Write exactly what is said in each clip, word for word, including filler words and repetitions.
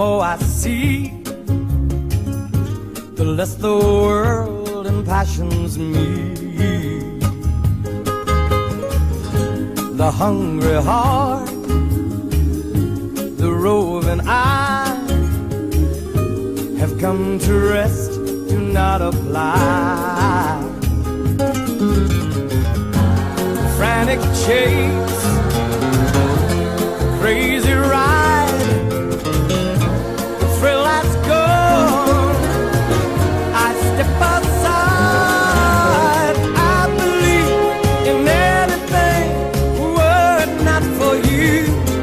more I see, the less the world impassions me. The hungry heart, the roving eye, have come to rest, do not apply. Frantic chase, crazy ride, the thrill has gone, I step aside. I believe in anything, were it not for you,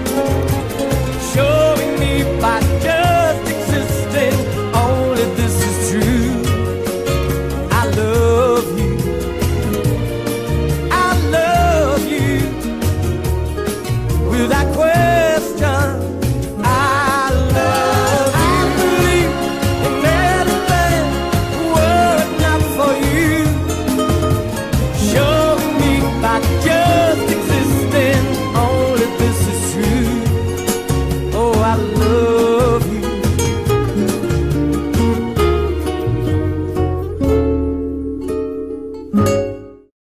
showing me by just existing, only this is true. I love you, I love you, without question.